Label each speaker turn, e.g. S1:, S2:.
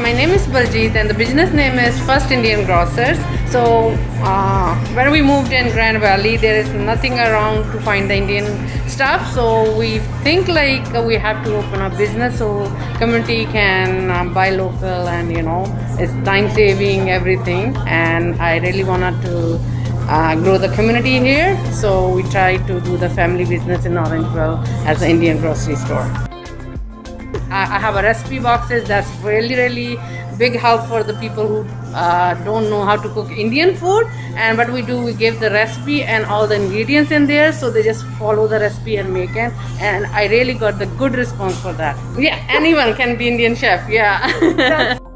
S1: my name is Baljeet and the business name is First Indian Grocers. So when we moved in Grand Valley, there is nothing around to find the Indian stuff. So we think like we have to open a business so community can buy local, and you know, it's time saving, everything. And I really wanted to grow the community here. So we try to do the family business in Orangeville as an Indian grocery store. I have a recipe boxes that's really big help for the people who don't know how to cook Indian food. And what we do, we give the recipe and all the ingredients in there, so they just follow the recipe and make it. And I really got the good response for that. Yeah, anyone can be Indian chef. Yeah.